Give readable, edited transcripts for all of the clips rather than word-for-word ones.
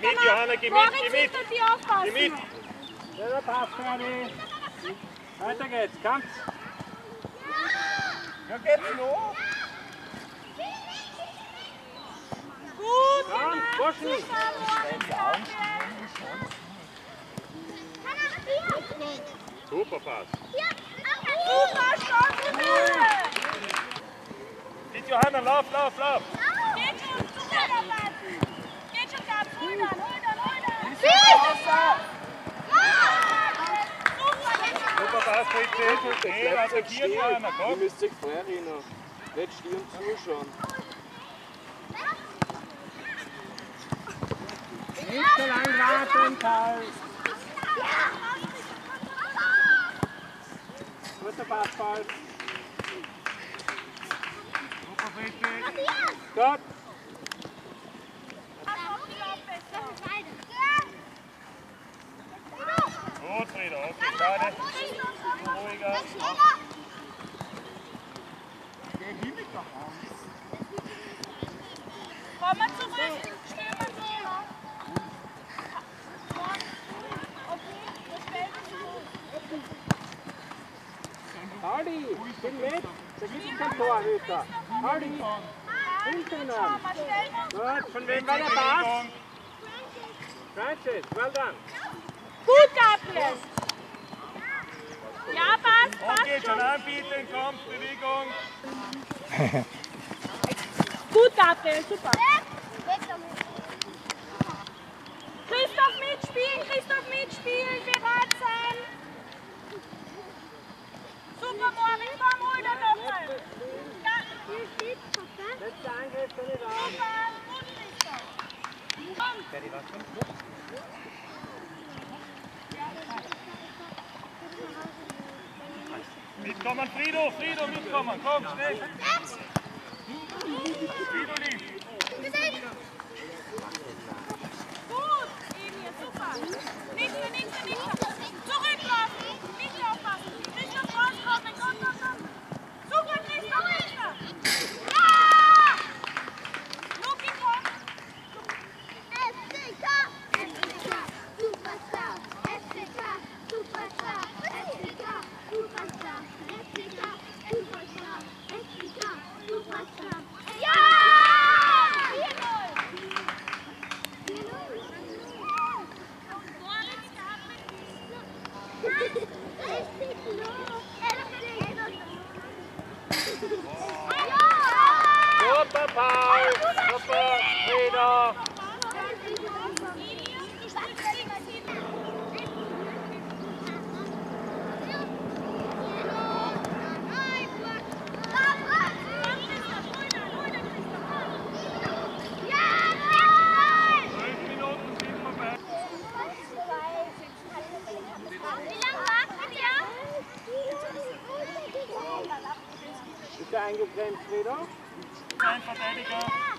mit, Johanna, geh mit, geh mit. Geh mit. Ja, passt, Ferdi. Weiter geht's, kommt's. Ja, geht's noch? Gut, Komm, Boschen. Super Pass. Super, stark, Mit Johanna, lauf, lauf, lauf. Geht schon, geht schon ganz, hol dann. Super Pass, bitte. Hey, attackiert Johanna, Ihr komm. müsst euch vorrennen. Nicht stehen und zuschauen. Nicht so lang warten, Karl. Guter Pass, Karl. Super, bitte. Gut. Gut, Frieda, okay, schade. Ruhiger. Komm mal zurück, stehen wir so. Okay, das Feld ist gut. Hardy, bin mit. Da gibt es kein Torhüter. Hardy, hinten an. Gut, von wem war der Pass? Francis, well done. Gut, Gabriel. Ja, passt Okay, schon schon. anbieten, kommt, Bewegung. Gut, Gabriel, super. Christoph mitspielen, bereit sein. Super, Moritz, komm, hol den nochmal. Ja, Letzter Angriff, bin ich raus. super, gut, Christoph. Komm. Mitkommen, Frido, Frido, mitkommen, komm, schnell. Fridolin. Gut, Emil, super. Nicht mehr. Zurücklaufen, nicht aufpassen. Christoph rauskommen, komm. Super, Christoph. Ja! Luki, komm. Super, Paul. Super, Frido. Ist er eingegrenzt, Frido? Ein Verteidiger.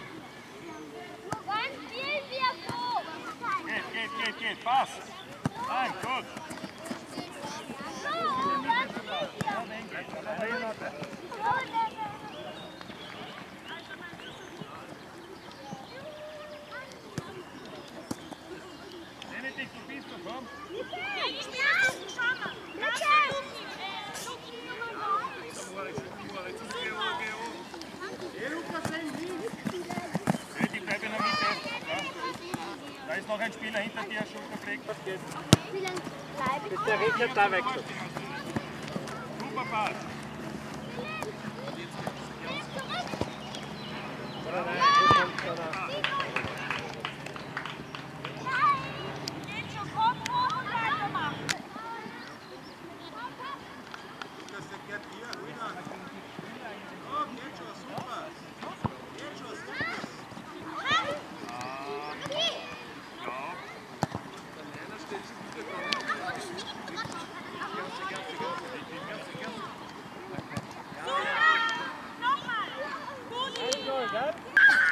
Geht, passt. Nein, gut. Nehme dich, du bist, komm. Die bleiben noch mit. Da ist noch ein Spieler hinter dir, Schulterblick. Was geht? Bis der Richard da wechselt. Super Pass. Oder nein, du kommst oder? Geht schon, komm hoch und weitermachen. Nochmal. Gut, Gell?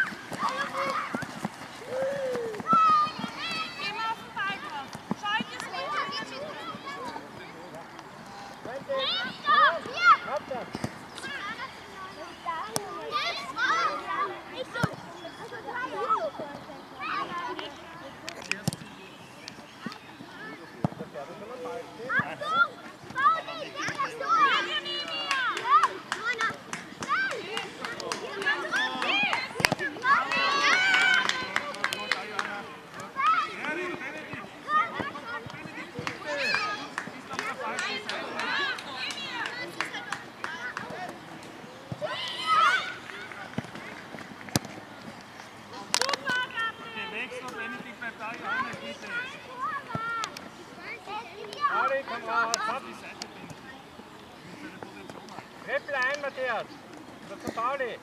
Treppel ein, Matthias. Das ist Pauli.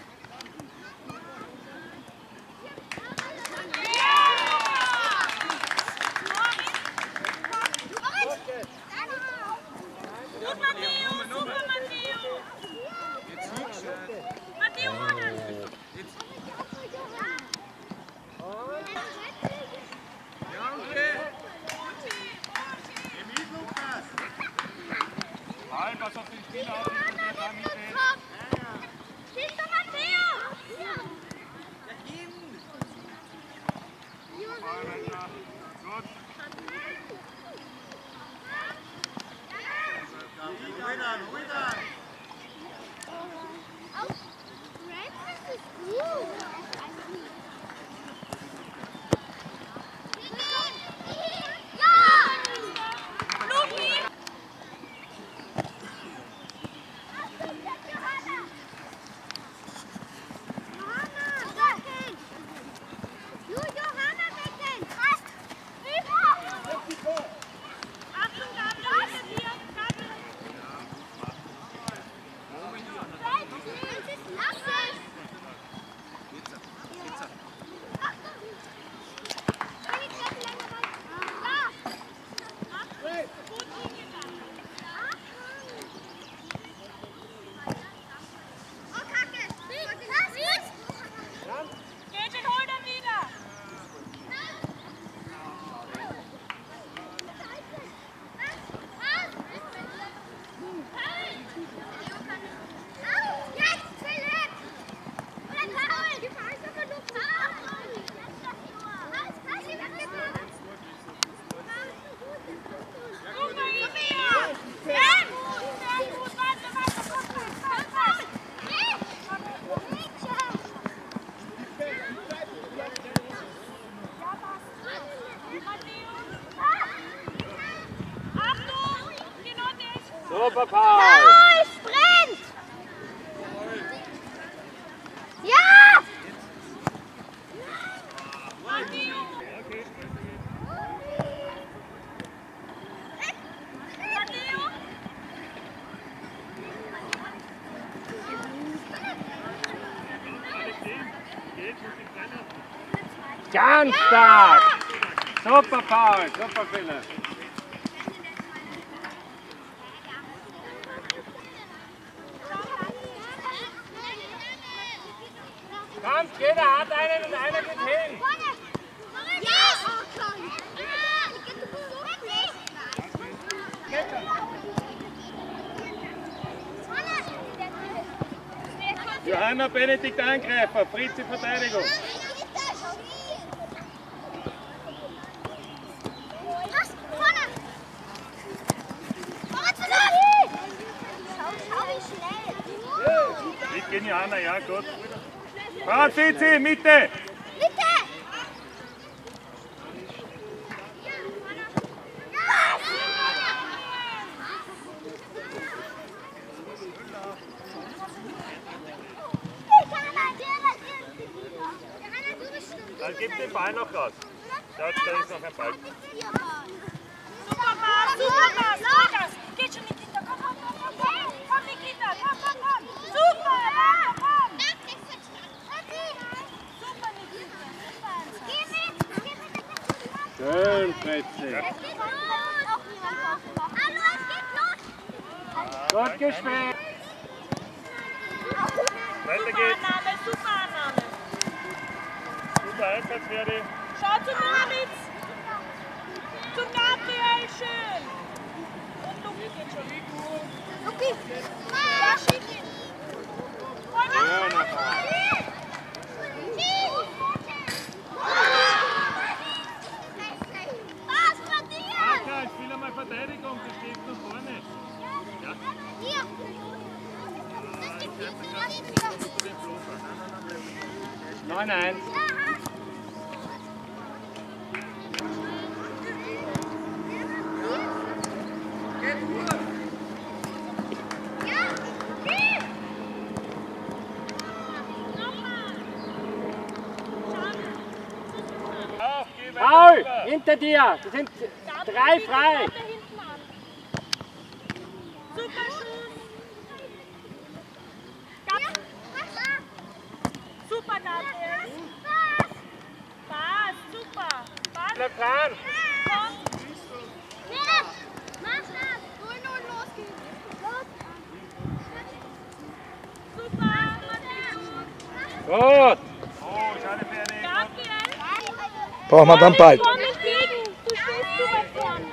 Gut, Matteo, super, Matteo. Matteo, oder? Halt, was auf den Spieler auf, der da mitfällt. Schieß doch, Matteo! Gut. Super, Paul! Paul, Sprint! Ja! Ganz stark! Super, Paul! Super, Philipp! Kampf, jeder hat einen und einer geht hin! Johanna Benedikt Angreifer, Fritzi Verteidigung. Mitgehen, Johanna, ja gut. Fahren Fritzi, Mitte! Dann gib den Ball noch raus. Schaut, da ist noch ein Ball. Super Pass, Lukas! Geht schon, Nikita, komm, komm, Nikita, komm! Super, komm! Super, Nikita, Schön, Fritzi! Gut gespielt! Weiter geht's. Super Annahme! Super Einsatz, Ferdi. Schau zu Moritz! Zum Gabriel, schön! Und Luki geht schon. Luki! Ja, schick ihn! Ja, noch Aka, spiel einmal Verteidigung, du stehst noch vorne. Ja. 9-1. Auf, geh weiter. Paul, hinter dir! Es sind 3 frei! bleib dran. Super. Gut. Oh, schade für eine. Gabriel. Brauchen wir dann bald. Komm entgegen. Du stehst zu weit vorne.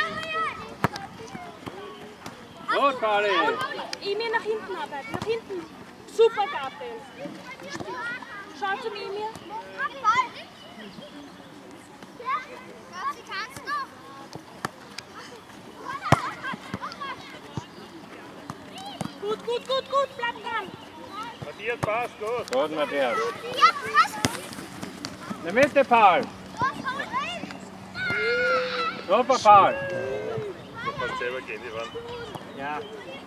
Gut, Pauli. Emil nach hinten arbeiten. Nach hinten. Super, Gabriel. Schau zum Emil. Gut, gut, gut, gut. Bleib dran. Matthias, passt gut. Gut, Matthias. In der Mitte, Paul. Super, Paul. Du kannst selber gehen, die Wand. Ja.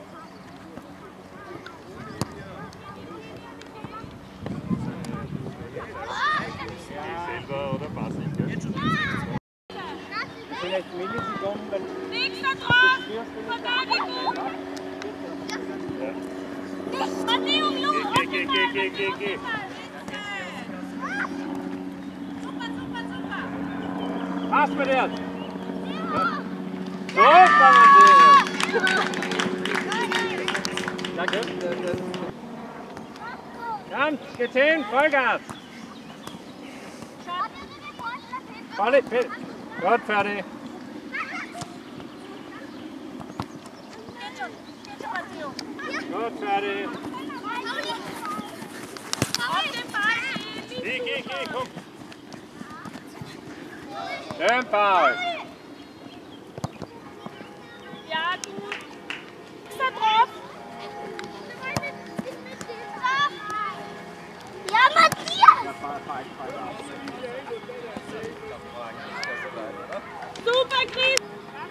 Geh selber oder pass nicht, gell? Vielleicht Millisekunden. Nächster drauf. Verteidigung. Matteo, Junge. Geh. Super, super, super. Passt bei dir. Super, Matthias. Ja, gut. Ganz, geht's hin, Vollgas. Pauli, gut, fertig. Geht schon, Matteo. Gut, fertig. Auf den Ball, Emil. Geh, komm. Schön, Paul. Ja, gut. Ist da drauf? Ja, Matthias! Super, Chris.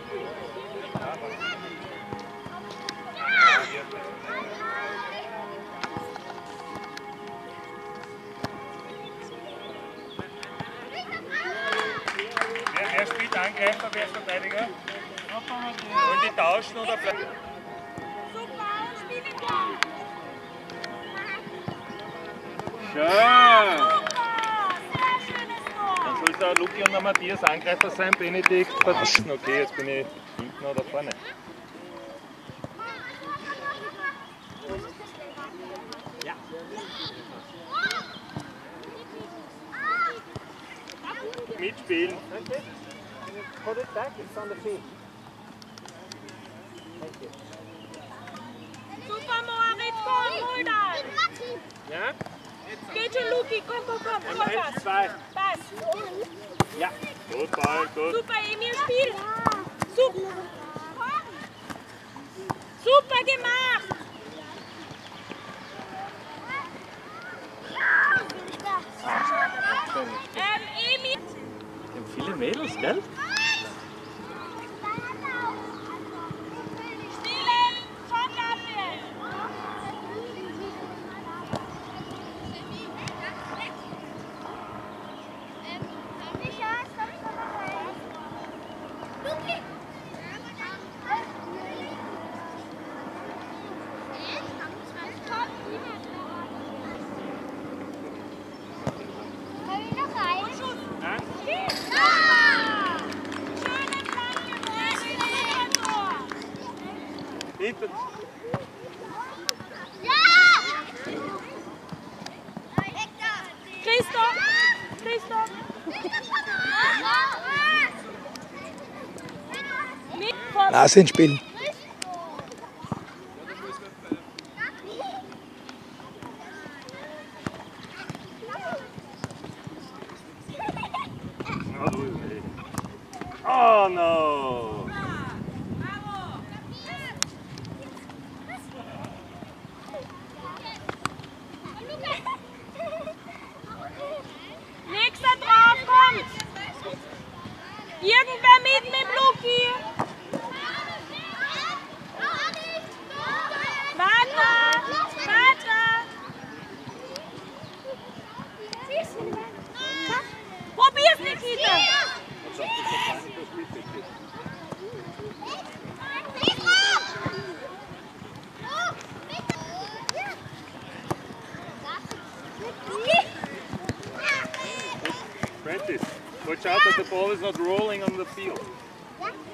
Wer spielt Angreifer, wer ist Verteidiger? Wollen die tauschen oder bleiben? Super, spiel ihn da. Schön. Super, sehr schönes Tor. Dann soll der Luki und der Matthias Angreifer sein, Benedikt verteidigen. Okay, jetzt bin ich hinten oder vorne. Ja. Mitspielen. Okay. Put it back, it's on the feet. Super, Moritz, komm, hol das. Ja? Geht schon, Luki, komm, Vollgas. 1, 2. Pass. Ja. Gut, Ball, gut. Super, Emil, spiel. Super. Super gemacht. Emil. Wir haben viele Mädels, gell? Spielen. Schon, Gabriel. Hinter. Christoph. Mit von Nase ins Spiel. Oh no! Nächster drauf, kommt! Irgendwer mit dem Luki! Weiter! Weiter! Probier's, Nikita! Practice. Watch out that the ball is not rolling on the field. Ja.